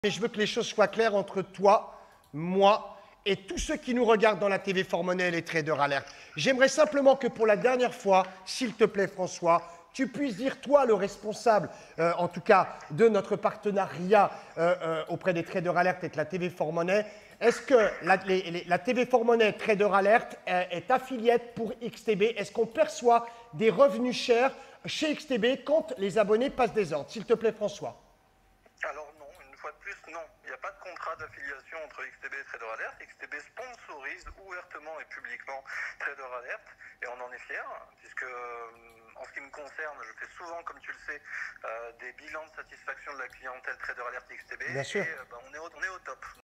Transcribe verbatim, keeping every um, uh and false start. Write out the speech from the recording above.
Mais je veux que les choses soient claires entre toi, moi et tous ceux qui nous regardent dans la T V Fort Monnaie et les traders alert. J'aimerais simplement que pour la dernière fois, s'il te plaît François, tu puisses dire, toi, le responsable, euh, en tout cas, de notre partenariat euh, euh, auprès des traders alert et de la T V Fort Monnaie, est-ce que la, les, les, la T V Fort Monnaie Trader Alert est, est affiliate pour X T B? Est-ce qu'on perçoit des revenus chers chez X T B quand les abonnés passent des ordres? S'il te plaît François. Alors non, une fois de plus, non. Il n'y a pas de contrat d'affiliation entre X T B et Trader Alert. X T B sponsorise ouvertement et publiquement Trader Alert et on en est fiers, puisque en ce qui me concerne, je fais souvent, comme tu le sais, euh, des bilans de satisfaction de la clientèle Trader Alert X T B. Bien sûr. Et euh, bah, on, est au, on est au top.